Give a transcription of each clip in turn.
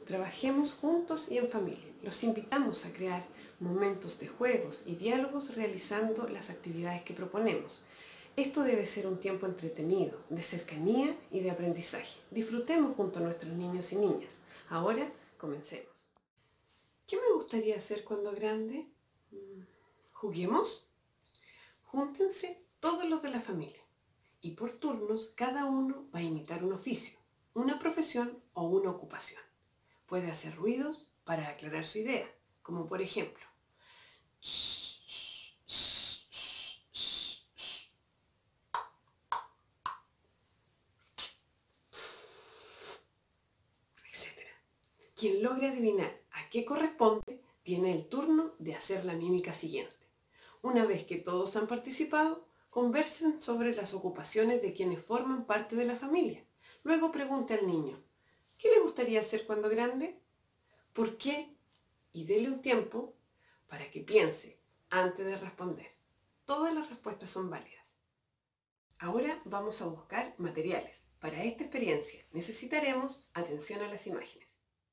Trabajemos juntos y en familia. Los invitamos a crear momentos de juegos y diálogos realizando las actividades que proponemos. Esto debe ser un tiempo entretenido, de cercanía y de aprendizaje. Disfrutemos junto a nuestros niños y niñas. Ahora, comencemos. ¿Qué me gustaría hacer cuando grande? ¿Juguemos? Júntense todos los de la familia y por turnos cada uno va a imitar un oficio, una profesión o una ocupación. Puede hacer ruidos para aclarar su idea, como por ejemplo, etc. Quien logre adivinar a qué corresponde tiene el turno de hacer la mímica siguiente. Una vez que todos han participado, conversen sobre las ocupaciones de quienes forman parte de la familia. Luego pregunte al niño, ¿qué le gustaría hacer cuando grande? ¿Por qué? Y dele un tiempo para que piense antes de responder. Todas las respuestas son válidas. Ahora vamos a buscar materiales. Para esta experiencia necesitaremos atención a las imágenes.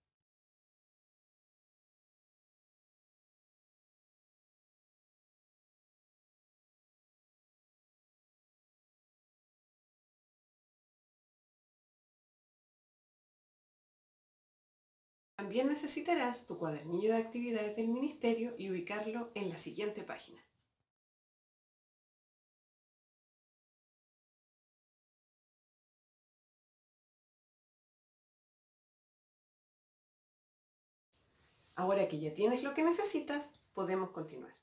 También necesitarás tu cuadernillo de actividades del ministerio y ubicarlo en la siguiente página. Ahora que ya tienes lo que necesitas, podemos continuar.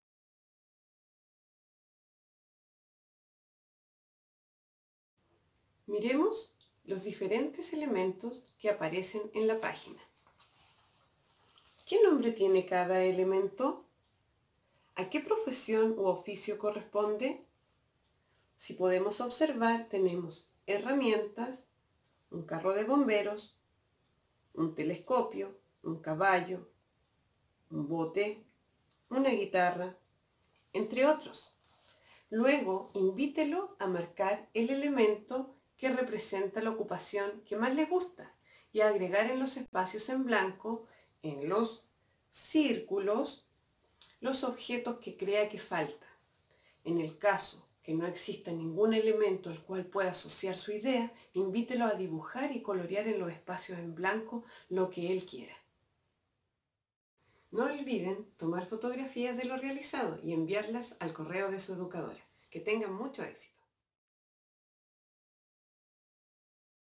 Miremos los diferentes elementos que aparecen en la página. ¿Qué nombre tiene cada elemento? ¿A qué profesión u oficio corresponde? Si podemos observar, tenemos herramientas, un carro de bomberos, un telescopio, un caballo, un bote, una guitarra, entre otros. Luego, invítelo a marcar el elemento que representa la ocupación que más le gusta y a agregar en los espacios en blanco, en los círculos, los objetos que crea que faltan. En el caso que no exista ningún elemento al cual pueda asociar su idea, invítelo a dibujar y colorear en los espacios en blanco lo que él quiera. No olviden tomar fotografías de lo realizado y enviarlas al correo de su educadora. Que tengan mucho éxito.